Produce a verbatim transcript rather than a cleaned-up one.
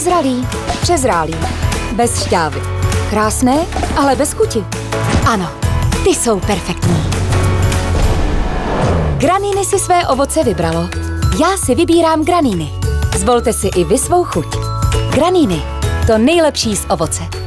Nezralý, přezrálý, bez šťávy. Krásné, ale bez chuti. Ano, ty jsou perfektní. Graniny si své ovoce vybralo. Já si vybírám graniny. Zvolte si i vy svou chuť. Graniny, to nejlepší z ovoce.